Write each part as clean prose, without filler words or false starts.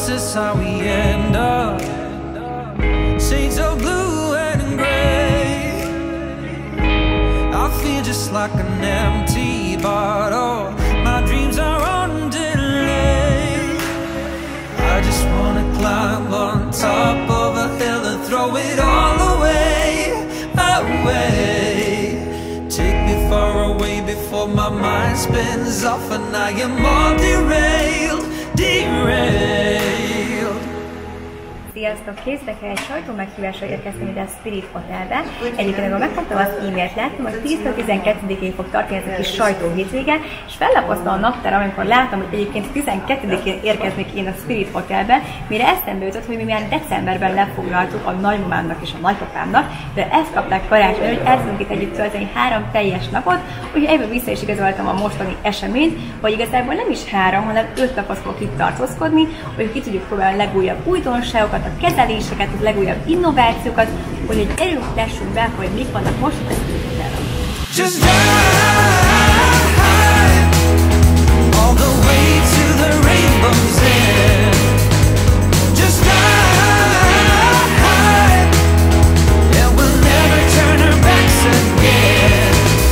is how we end up. Shades of blue and gray. I feel just like an empty bottle. My dreams are on delay. I just wanna climb on top of a hill and throw it all away, away. Take me far away before my mind spins off and I am all derailed, derailed. Sziasztok! Készbe kell egy sajtómeghívásra érkeztem ide a Spirit Hotelbe. Egyébként, amikor megkaptam az e-mailt, láttam, hogy 10-12-én fog tartani ez a kis sajtóhétvége, és fellapoztam a naptára, amikor láttam, hogy egyébként 12-én érkeznék én a Spirit Hotelbe, mire eszembe jutott, hogy mi már decemberben lefoglaltuk a nagymamámnak és a nagypapámnak, de ezt kapták karácsonyra, hogy el tudunk itt együtt tölteni 3 teljes napot, úgyhogy ebből vissza is igazoltam a mostani eseményt, vagy igazából nem is 3, hanem 5 napot fogok itt tartózkodni, hogy ki tudjuk próbálni a legújabb újdonságokat, a kezeléseket, a legújabb innovációkat, hogy egy erőt lássunk be, hogy mik vannak most a Spirit-ben. Just drive all the way to the rainbow's end. Just drive, and we'll never turn our backs again.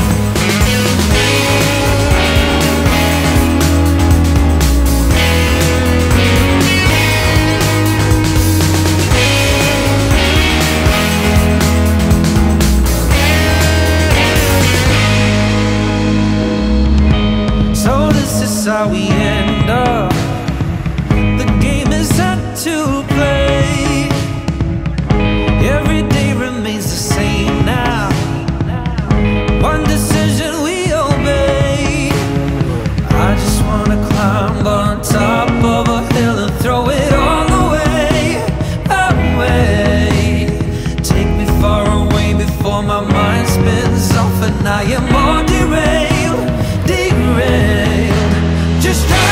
How we end up. The game is set to play. Every day remains the same now. One decision we obey. I just wanna climb on top of a hill and throw it all away, away. Take me far away before my mind spins off and I am all derailed, derailed. Just drive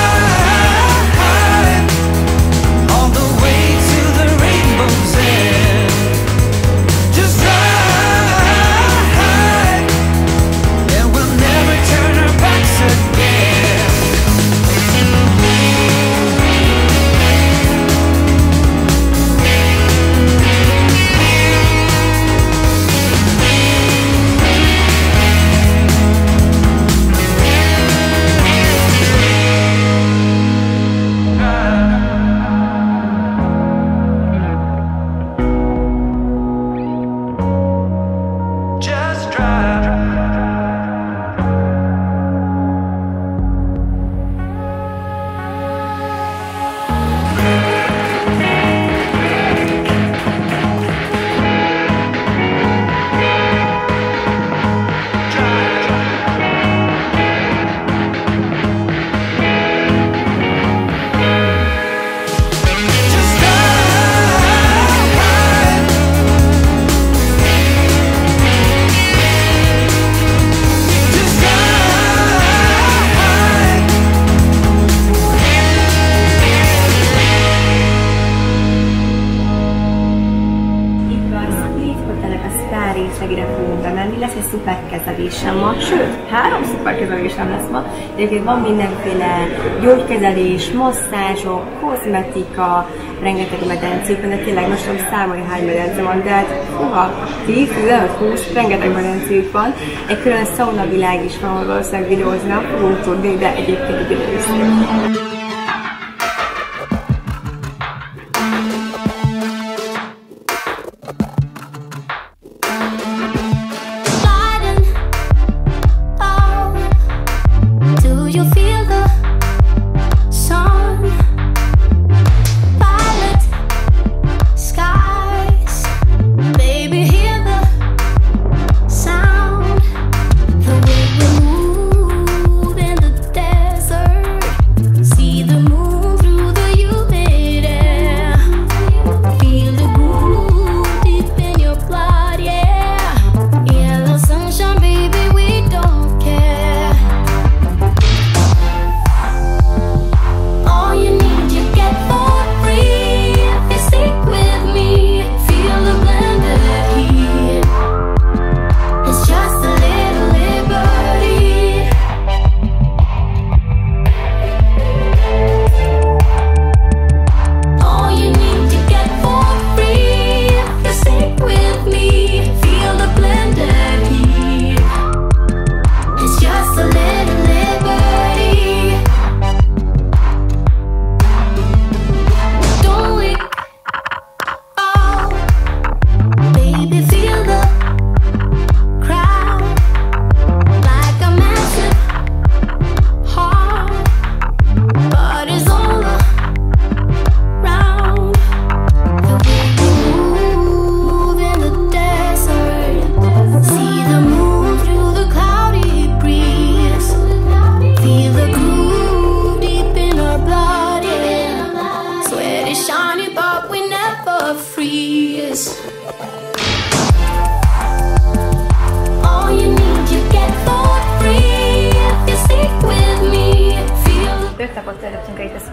all the way to the rainbow's end. Just drive, and we'll never turn our backs again. Lesz egy szuperkezelésem ma, sőt, 3 szuperkezelésem lesz ma. Egyébként van mindenféle gyógykezelés, masszázsok, kozmetika, rengeteg medencék, de tényleg most nem számolja, hány medence van, de hát 10, 15, 20, rengeteg medencék van. Egy külön szaunavilág is van, ahol valószínűleg videózni nem fogunk tudni, de egyébként egy időszak. See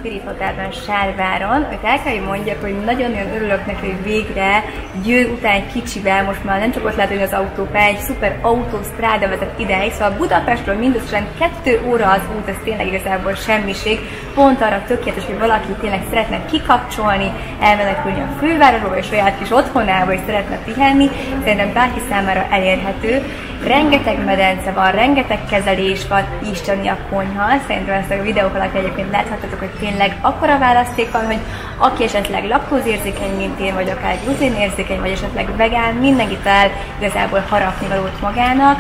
Spirit Hotelben Sárváron, hogy el kell, hogy mondjak, hogy nagyon-nagyon örülök neki, hogy végre Győr után kicsivel, most már nem csak ott lehet ülni az autópálya, egy szuper autósztráda vezet ideig, szóval Budapestről mindösszesen 2 óra az út, ez tényleg igazából semmiség, pont arra tökéletes, hogy valaki tényleg szeretne kikapcsolni, elmenekülni a fővárosba, és saját kis otthonába, és szeretne pihenni, szerintem bárki számára elérhető. Rengeteg medence van, rengeteg kezelés van, isteni a konyha. Szerintem ezt a videók alatt egyébként láthattatok, hogy tényleg akkora választék van, hogy aki esetleg laktózérzékeny, mint én, vagy akár gluténérzékeny, vagy esetleg vegán, mindenkit el igazából harapni valót magának.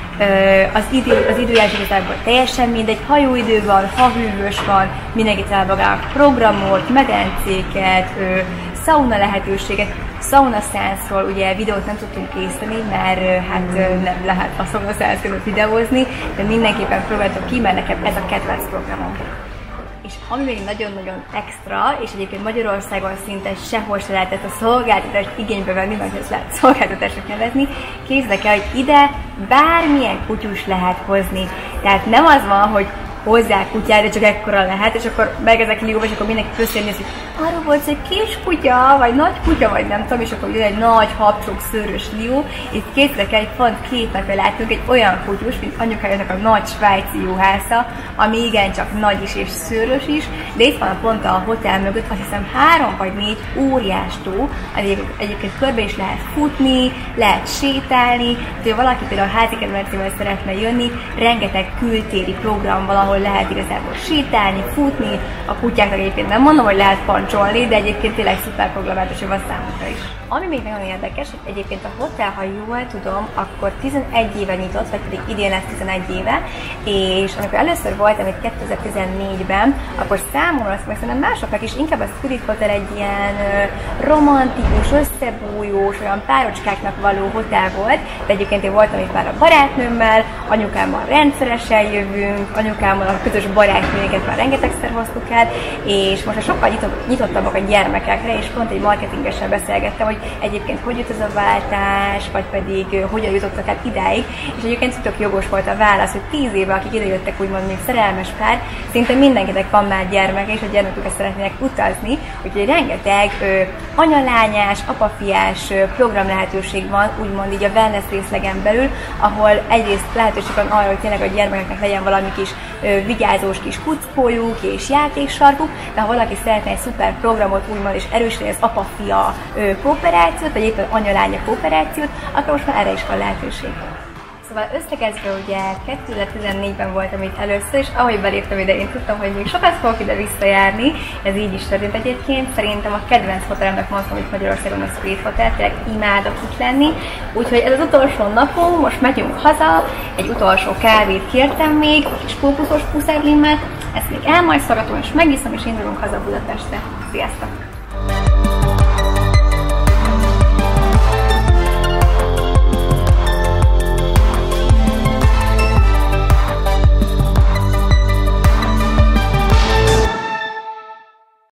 Az időjárás igazából teljesen mindegy, ha jó idő van, ha hűvös van, mindenkit el magának programot, medencéket, szauna lehetőséget. Sauna Science-ról ugye videót nem tudtunk készíteni, mert hát nem lehet a Sauna Science között videózni, de mindenképpen próbáltam ki, mert nekem ez a kedvenc programom. És ami még nagyon-nagyon extra, és egyébként Magyarországon szinte sehol se lehetett a szolgáltatást igénybe venni, mert ezt lehet szolgáltatásnak nevezni, képzeljék el, hogy ide bármilyen kutyus lehet hozni. Tehát nem az van, hogy hozzá kutyát, de csak ekkora lehet, és akkor megezek lióba, és akkor mindenki közérni, hogy arról volt egy kis kutya, vagy nagy kutya, vagy nem tudom, és akkor jön egy nagy, habcsok, szőrös lió. Itt képzeljék el, hogy pont 2 napja látunk egy olyan kutyus, mint anyukájának a nagy svájci juhásza, ami igencsak nagy is és szőrös is, de itt van pont a hotel mögött, azt hiszem 3 vagy 4 óriás tó, egyébként körbe is lehet futni, lehet sétálni, hogyha valaki például a házi kedvencével szeretne jönni, rengeteg kültéri program van, ahol lehet igazából sétálni, futni, a kutyáknak egyébként nem mondom, hogy lehet pancsolni, de egyébként tényleg szuper programátus van számukra is. Ami még nagyon érdekes, hogy egyébként a hotel, ha jól tudom, akkor 11 éve nyitott, vagy pedig idén lesz 11 éve, és amikor először voltam itt 2014-ben, akkor számomra, meg szerintem másoknak is inkább a Spirit Hotel egy ilyen romantikus, összebújós, olyan párocskáknak való hotel volt, de egyébként én voltam itt már a barátnőmmel, anyukámmal rendszeresen jövünk, anyukámmal a közös barátnőjéket már rengetegszer hoztuk el, és most sokkal nyitottabbak a gyermekekre, és pont egy marketingessel beszélgettem, hogy egyébként hogy jut ez a váltás, vagy pedig hogyan jutottak el idáig, és egyébként tök jogos volt a válasz, hogy 10 éve, akik idejöttek úgymond még szerelmes pár, szinte mindenkinek van már gyermek, és a gyermeküket szeretnének utazni, úgyhogy rengeteg anyalányás, apafiás program lehetőség van, úgymond így a wellness részlegen belül, ahol egyrészt lehetőség van arra, hogy tényleg a gyermekeknek legyen valami kis vigyázós kis kuckójuk és játéksarkuk, de ha valaki szeretne egy szuper programot úgymond, és erősíteni az apa-fia kooperációt, vagy éppen anya-lánya kooperációt, akkor most már erre is van lehetőség. Szóval összekezve ugye 2014-ben voltam itt először, és ahogy beléptem ide, én tudtam, hogy még sokat fogok ide visszajárni, ez így is történt egyébként. Szerintem a kedvenc hotelemnek mondtam, hogy Magyarországon a Spirit Hotel, tényleg imádok itt lenni. Úgyhogy ez az utolsó napom, most megyünk haza, egy utolsó kávét kértem még, egy kis kókuszos puszárlimmel, ezt még elmajszolgatom, és megiszom, és indulunk haza Budapestre. Sziasztok!